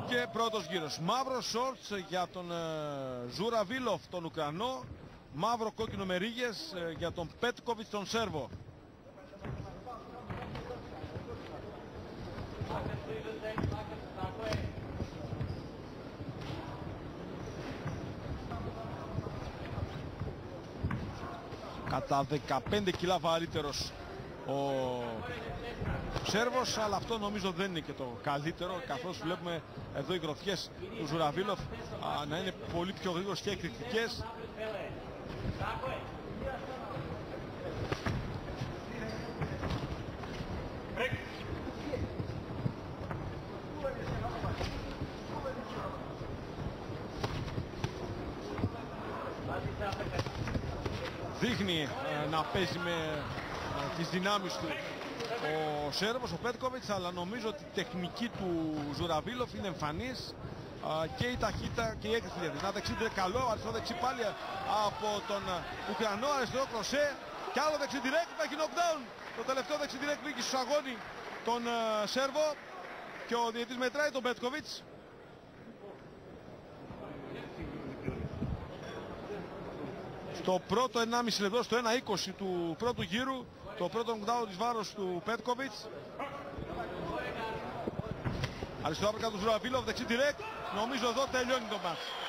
Και πρώτος γύρος. Μαύρο σόρτς για τον Ζουραβίλοφ τον Ουκρανό. Μαύρο κόκκινο με ρίγες για τον Πέτκοβιτς τον Σέρβο. Κατά 15 κιλά βαρύτερος ο Σέρβος, αλλά αυτό νομίζω δεν είναι και το καλύτερο, καθώς βλέπουμε εδώ οι γροθιές του Ζουραβίλοφ να είναι πολύ πιο γρήγορες και εκρηκτικές. Δείχνει να παίζει με τις δυνάμεις του ο Σέρβος, ο Πέτκοβιτς, αλλά νομίζω ότι η τεχνική του Ζουραβίλοφ είναι εμφανής και η ταχύτητα και η έκρηξη διαδικασία. Να δεξί καλό, αριστερό δεξί πάλι από τον Ουκρανό, αριστερό κροσέ και άλλο δεξί direct, θα έχει knockdown. Το τελευταίο δεξί direct μπήκε στο αγώνι τον Σέρβο και ο διαιτητής μετράει τον Πέτκοβιτς. Στο πρώτο 1,5 λεπτό, στο 1,20 του πρώτου γύρου, το πρώτο knockdown της βάρος του Πέτκοβιτς. Αριστερό από κάτω του Ζουραβίλοφ, δεξί direct, νομίζω εδώ τελειώνει το μάτς.